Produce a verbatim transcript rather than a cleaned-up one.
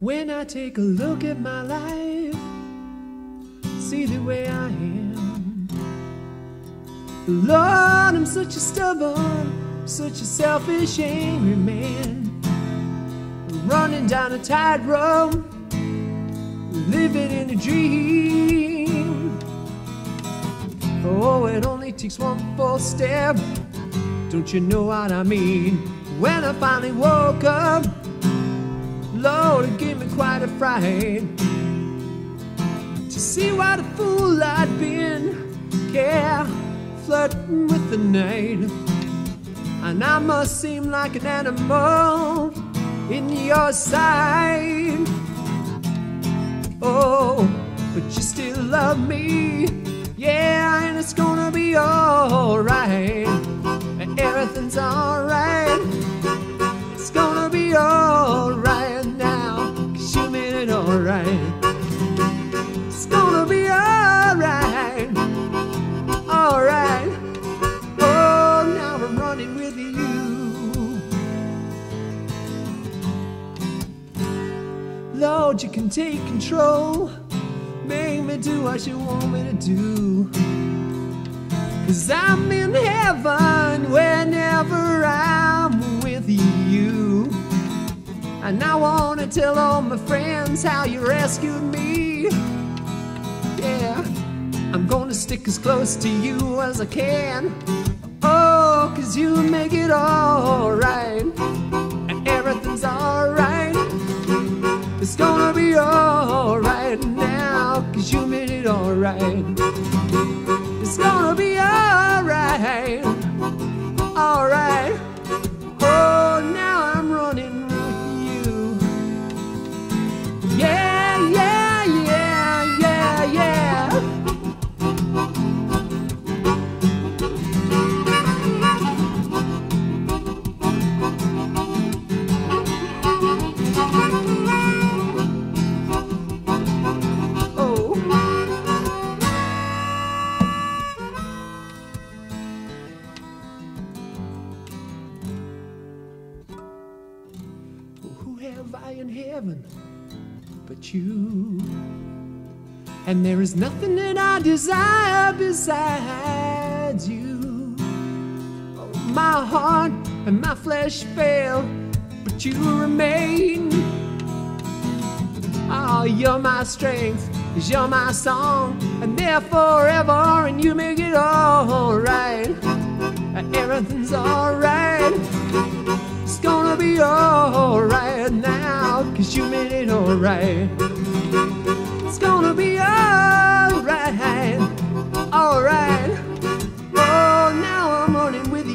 When I take a look at my life, see the way I am, Lord, I'm such a stubborn, such a selfish, angry man, running down a tightrope, living in a dream. Oh, it only takes one false step, don't you know what I mean? When I finally woke up, Lord, it gave me quite a fright to see what a fool I'd been, yeah, flirting with the night. And I must seem like an animal in your sight. Oh, but you still love me, yeah, and it's gonna be alright. Everything's alright, it's gonna be alright now, 'cause you made it alright. It's gonna be alright, alright. Oh, now I'm running with you. Lord, you can take control, make me do what you want me to do, 'cause I'm in heaven whenever I'm with you. And I wanna tell all my friends how you rescued me. Yeah, I'm gonna stick as close to you as I can. Oh, 'cause you make it alright, and everything's alright. It's gonna be alright now, 'cause you made it alright. It's gonna be alright, alright. Oh, now I'm running with you. Yeah, yeah, yeah, yeah, yeah. In heaven but you, and there is nothing that I desire besides you. Oh, my heart and my flesh fail, but you remain. Oh, you're my strength, 'cause you're my song, and they're forever, and you make it all right. Everything's alright, it's gonna be alright now, 'cause you made it alright. It's gonna be alright, alright. Oh, now I'm running with you.